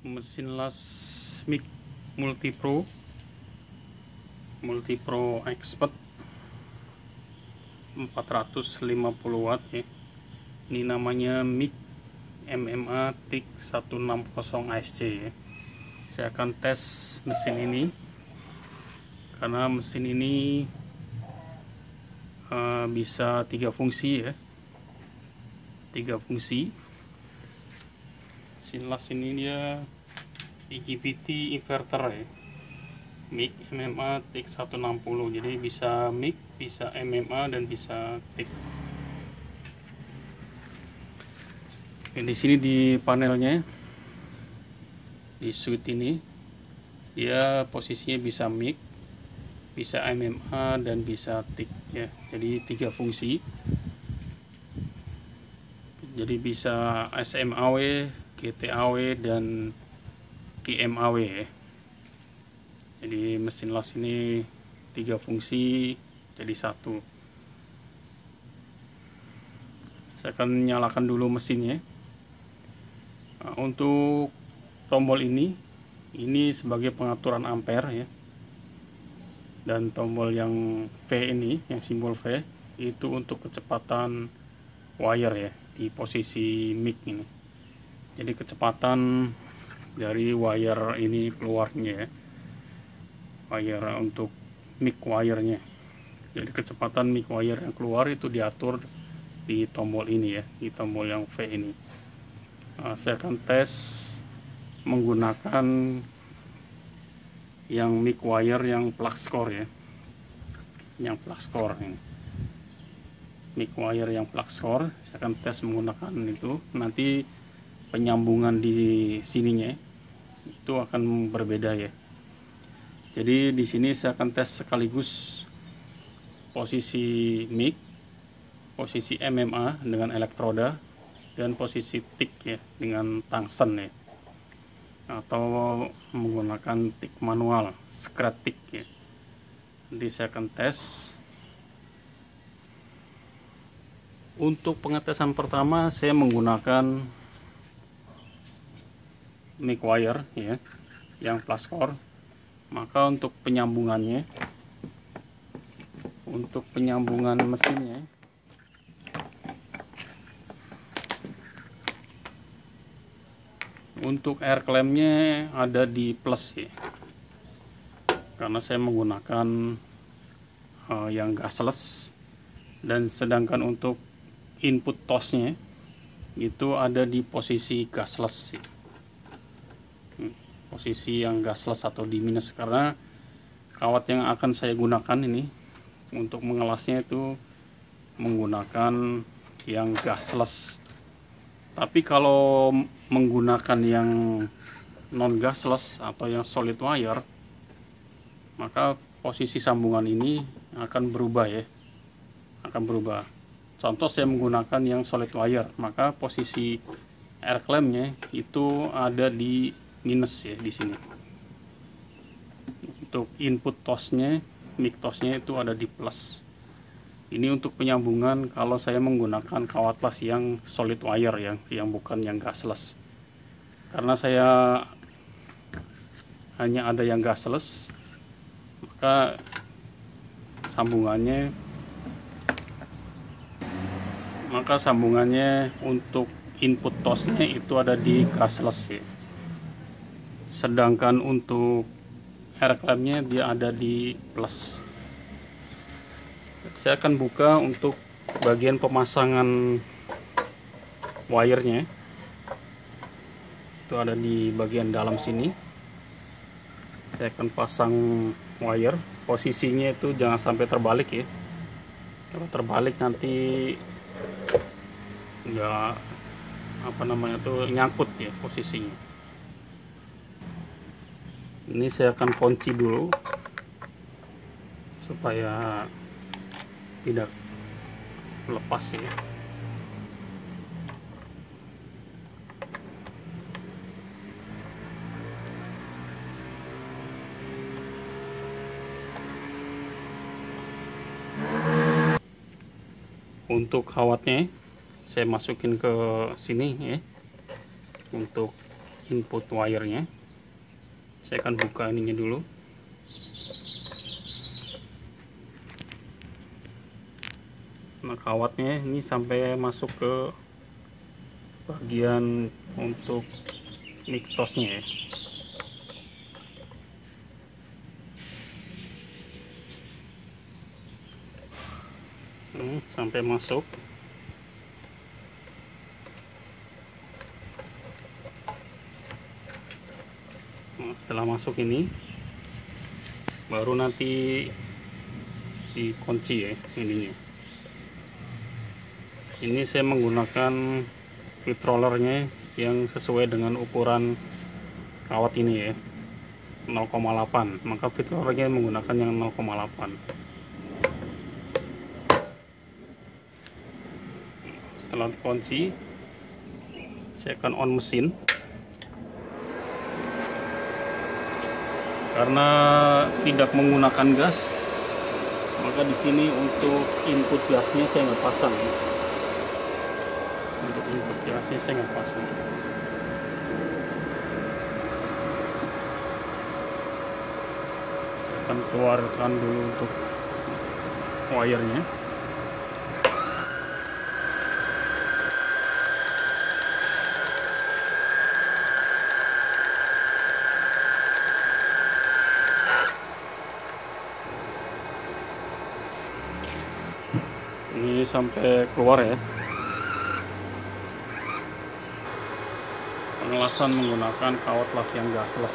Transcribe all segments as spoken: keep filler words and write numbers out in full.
mesin las mic multipro multipro expert empat ratus lima puluh watt ya. Ini namanya mic M M A T I C seratus enam puluh A S C ya. Saya akan tes mesin ini karena mesin ini uh, bisa tiga fungsi ya, tiga fungsi. Mesin las ini dia I G B T inverter ya, mic M M A T I C seratus enam puluh, jadi bisa mic, bisa M M A dan bisa T I C. Oke, di sini di panelnya, di switch ini dia posisinya bisa mic, bisa M M A dan bisa T I C ya, jadi tiga fungsi. Jadi bisa S M A W, G T A W dan G M A W ya. Jadi mesin las ini tiga fungsi jadi satu. Saya akan nyalakan dulu mesinnya. Nah, untuk tombol ini ini sebagai pengaturan ampere ya, dan tombol yang V ini, yang simbol V, itu untuk kecepatan wire ya, di posisi mic ini. Jadi kecepatan dari wire ini keluarnya ya, wire untuk mic wire-nya. Jadi kecepatan mic wire yang keluar itu diatur di tombol ini ya, di tombol yang V ini. Nah, saya akan tes menggunakan yang mic wire yang flux core ya, yang flux core ini. Mic wire yang flux core saya akan tes menggunakan itu. Nanti penyambungan di sininya itu akan berbeda ya. Jadi di sini saya akan tes sekaligus posisi mic, posisi M M A dengan elektroda, dan posisi T I C ya dengan tungsten ya, atau menggunakan T I C manual, scratch T I C ya. Nanti saya akan tes. Untuk pengetesan pertama saya menggunakan mic wire ya, yang flux core. Maka untuk penyambungannya, untuk penyambungan mesinnya, untuk air clampnya ada di plus ya, karena saya menggunakan uh, yang gasless. Dan sedangkan untuk input tosnya itu ada di posisi gasless ya. Posisi yang gasless atau di minus, karena kawat yang akan saya gunakan ini untuk mengelasnya itu menggunakan yang gasless. Tapi kalau menggunakan yang non gasless atau yang solid wire, maka posisi sambungan ini akan berubah ya, akan berubah. Contoh saya menggunakan yang solid wire, maka posisi air clampnya itu ada di minus ya di sini. Untuk input tosnya, mic tosnya itu ada di plus. Ini untuk penyambungan kalau saya menggunakan kawat las yang solid wire yang yang bukan yang gasless. Karena saya hanya ada yang gasless, maka sambungannya maka sambungannya untuk input tosnya itu ada di gasless ya. Sedangkan untuk air clampnya dia ada di plus. Saya akan buka untuk bagian pemasangan wirenya. Itu ada di bagian dalam sini. Saya akan pasang wire. Posisinya itu jangan sampai terbalik ya. Kalau terbalik nanti enggak apa namanya tuh nyangkut ya posisinya. Ini saya akan kunci dulu supaya tidak lepas ya. Untuk kawatnya saya masukin ke sini ya, untuk input wire-nya. Saya akan buka ininya dulu. Nah, kawatnya ini sampai masuk ke bagian untuk miktosnya ya. Hmm, sampai masuk. Nah, setelah masuk ini baru nanti dikunci ya ininya. Ini saya menggunakan feed rollernya yang sesuai dengan ukuran kawat ini ya, nol koma delapan, maka feed rollernya menggunakan yang nol koma delapan. Setelah dikunci, saya akan on mesin. Karena tidak menggunakan gas, maka di sini untuk input gasnya saya nggak pasang. Untuk input gasnya saya nggak pasang. Saya akan keluarkan dulu untuk wire-nya. Ini sampai keluar ya. Pengelasan menggunakan kawat las yang gasless.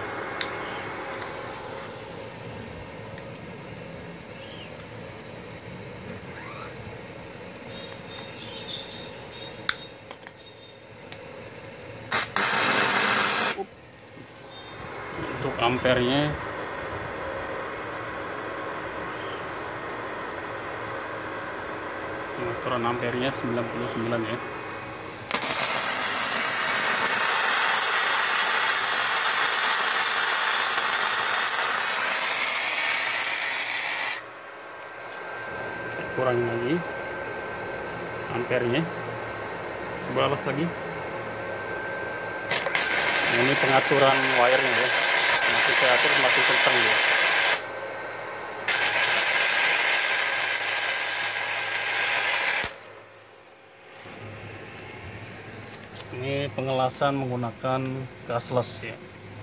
Untuk ampernya pengaturan ampernya sembilan puluh sembilan ya. Kurangin lagi ampernya, coba alas lagi. Nah, ini pengaturan wire-nya ya, masih saya atur semakin kencang ya. Ini pengelasan menggunakan gasless ya.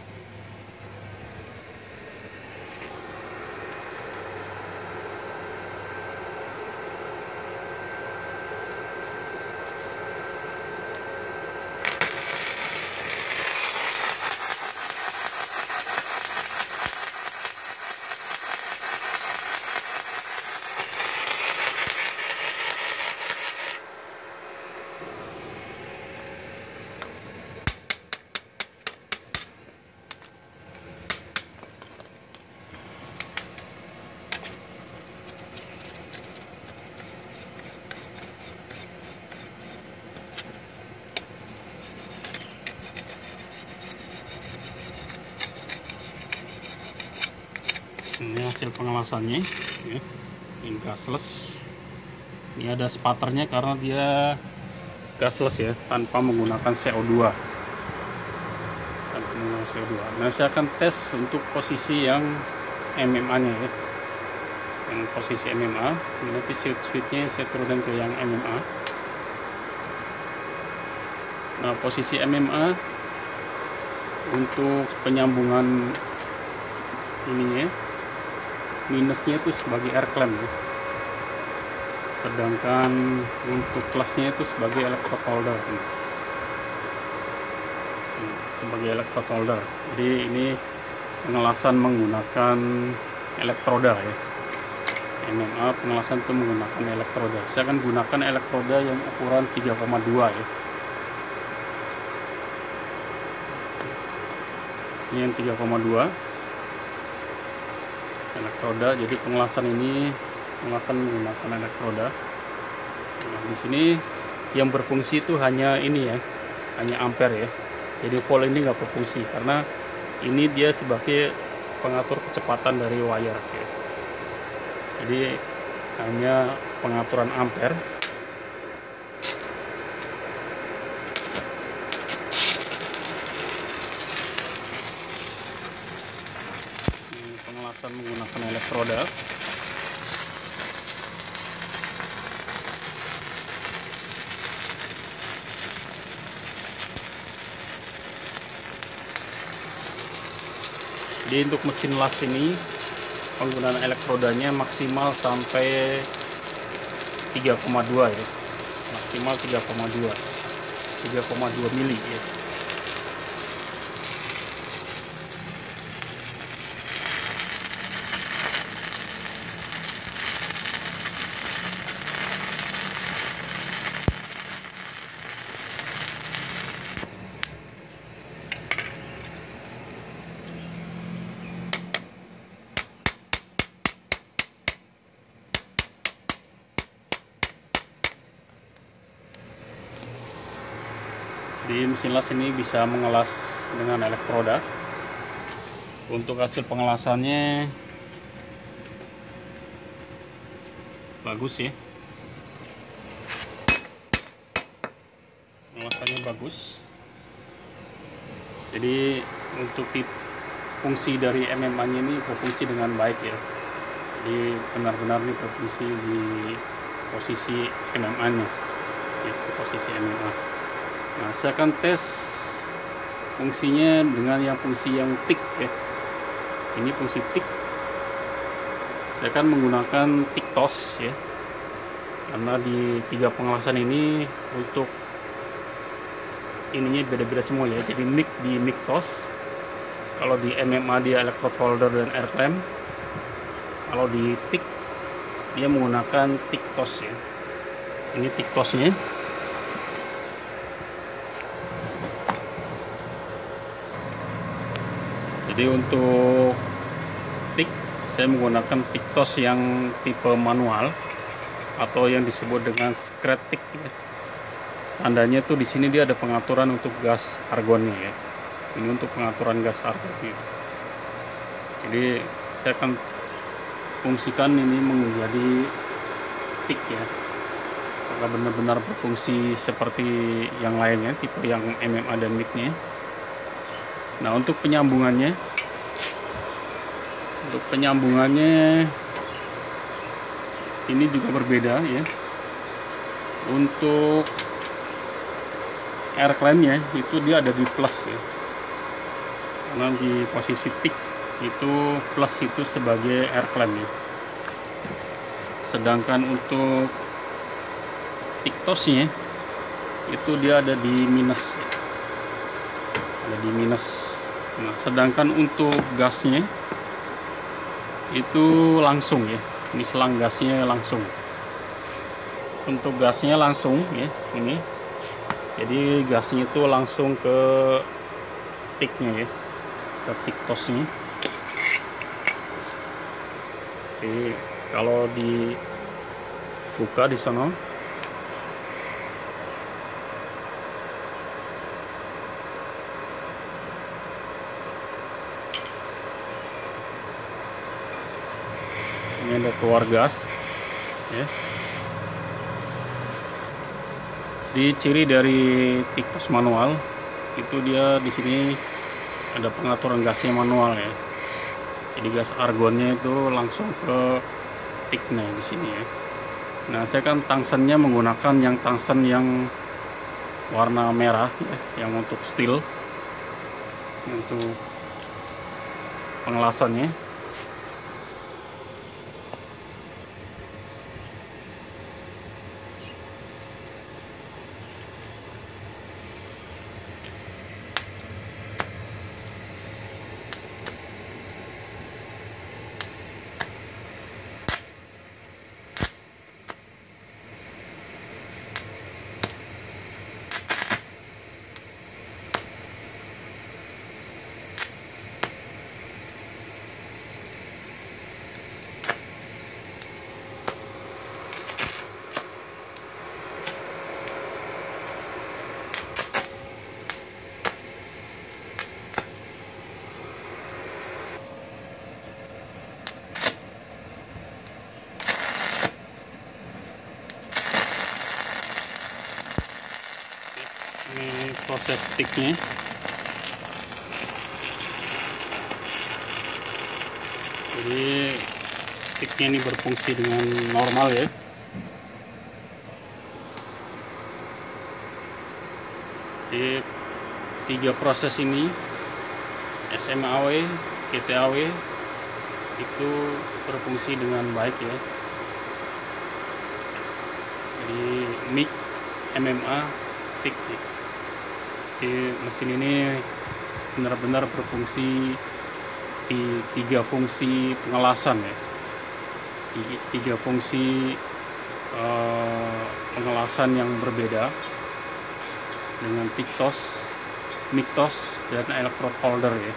Ini hasil pengelasannya ya. Ini gasless. Ini ada spatternya karena dia gasless ya, tanpa menggunakan C O dua. Tanpa menggunakan C O dua. Nah, saya akan tes untuk posisi yang M M A nya ya. Yang posisi M M A, nanti switch-nya saya turunkan ke yang M M A. Nah, posisi M M A untuk penyambungan ininya, minusnya itu sebagai air clamp ya. Sedangkan untuk plusnya itu sebagai electrode holder ya. Sebagai electrode holder. Jadi ini pengelasan menggunakan elektroda ya. M M A pengelasan itu menggunakan elektroda. Saya akan gunakan elektroda yang ukuran tiga koma dua ya. Ini yang tiga koma dua elektroda. Jadi pengelasan ini pengelasan menggunakan elektroda. Nah, di sini yang berfungsi itu hanya ini ya, hanya ampere ya. Jadi volt ini nggak berfungsi karena ini dia sebagai pengatur kecepatan dari wire ya. Jadi hanya pengaturan ampere. akan menggunakan elektroda. Jadi untuk mesin las ini penggunaan elektrodanya maksimal sampai tiga koma dua ya, maksimal tiga koma dua tiga koma dua mili ya. Di mesin las ini bisa mengelas dengan elektroda. Untuk hasil pengelasannya bagus ya, pengelasannya bagus. Jadi untuk tip fungsi dari M M A nya ini berfungsi dengan baik ya. Jadi benar-benar ini berfungsi di posisi M M A nya, itu posisi M M A. Nah, saya akan tes fungsinya dengan yang fungsi yang tik ya. Ini fungsi tik. Saya akan menggunakan tik tos ya. Karena di tiga pengelasan ini untuk ininya beda-beda semua ya. Jadi mic di mic tos. Kalau di M M A dia electrode holder dan air clamp. Kalau di tik dia menggunakan tik tos ya. Ini tik tosnya. Jadi untuk tik saya menggunakan tik tos yang tipe manual atau yang disebut dengan scratch tik ya. Tandanya tuh di sini dia ada pengaturan untuk gas argonnya ya. Ini untuk pengaturan gas argonnya. Jadi saya akan fungsikan ini menjadi tik ya. Apakah benar-benar berfungsi seperti yang lainnya, tipe yang M M A dan mic-nya. Nah, untuk penyambungannya, untuk penyambungannya ini juga berbeda ya. Untuk air clamp-nya itu dia ada di plus ya. Karena di posisi tik itu plus itu sebagai air clamp ya. Sedangkan untuk tik tosnya itu dia ada di minus ya. Ada di minus. Nah, sedangkan untuk gasnya itu langsung ya. Ini selang gasnya langsung. Untuk gasnya langsung ya, ini. Jadi gasnya itu langsung ke tiknya ya, ke tik tosnya. Jadi kalau dibuka di sana, ini ada keluar gas ya. Di ciri dari tik tos manual itu dia di sini ada pengaturan gasnya manual ya. Jadi gas argonnya itu langsung ke tiknya di sini ya. Nah, saya kan tungstennya menggunakan yang tungsten yang warna merah ya, yang untuk steel, untuk pengelasannya. Ini proses sticknya. Jadi sticknya ini berfungsi dengan normal ya. Jadi tiga proses ini, S M A W, G T A W, itu berfungsi dengan baik ya. Jadi mic, M M A, tick. Jadi mesin ini benar-benar berfungsi di tiga fungsi pengelasan ya. Tiga fungsi uh, pengelasan yang berbeda dengan pictos, mictos, dan electrode holder ya.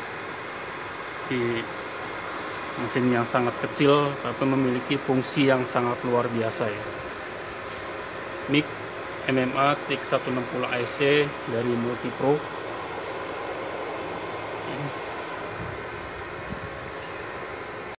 Di mesin yang sangat kecil tapi memiliki fungsi yang sangat luar biasa ya. Mic M M A T I C seratus enam puluh A C dari Multipro.